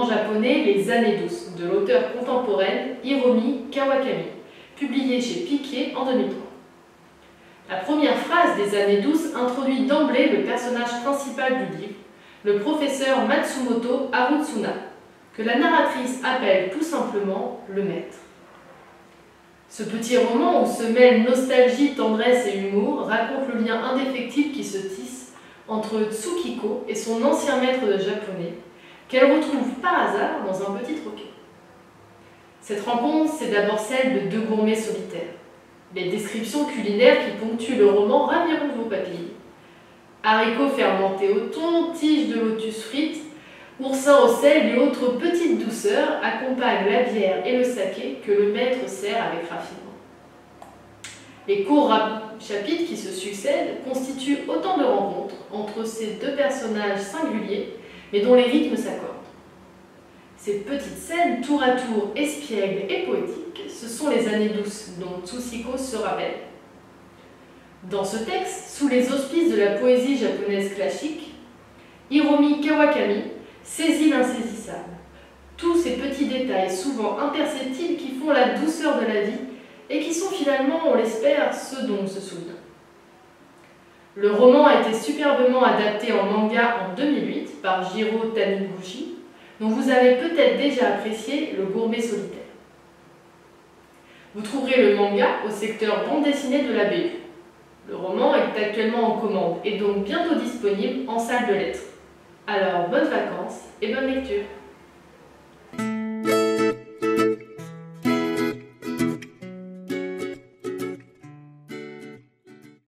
japonais Les années douces de l'auteure contemporaine Hiromi Kawakami, publié chez Piquet en 2003. La première phrase des années douces introduit d'emblée le personnage principal du livre, le professeur Matsumoto Harutsuna, que la narratrice appelle tout simplement le maître. Ce petit roman où se mêlent nostalgie, tendresse et humour raconte le lien indéfectible qui se tisse entre Tsukiko et son ancien maître de japonais, qu'elle retrouve par hasard dans un petit troquet. Cette rencontre, c'est d'abord celle de deux gourmets solitaires. Les descriptions culinaires qui ponctuent le roman raviront vos papilles. Haricots fermentés au thon, tiges de lotus frites, oursins au sel et autres petites douceurs accompagnent la bière et le saké que le maître sert avec raffinement. Les courts chapitres qui se succèdent constituent autant de rencontres entre ces deux personnages singuliers, mais dont les rythmes s'accordent. Ces petites scènes, tour à tour espiègles et poétiques, ce sont les années douces dont Tsuchiko se rappelle. Dans ce texte, sous les auspices de la poésie japonaise classique, Hiromi Kawakami saisit l'insaisissable. Tous ces petits détails, souvent imperceptibles, qui font la douceur de la vie et qui sont finalement, on l'espère, ceux dont on se souvient. Le roman a été superbement adapté en manga en 2008 par Jiro Taniguchi, dont vous avez peut-être déjà apprécié Le gourmet solitaire. Vous trouverez le manga au secteur bande dessinée de la BU. Le roman est actuellement en commande et donc bientôt disponible en salle de lettres. Alors, bonnes vacances et bonne lecture!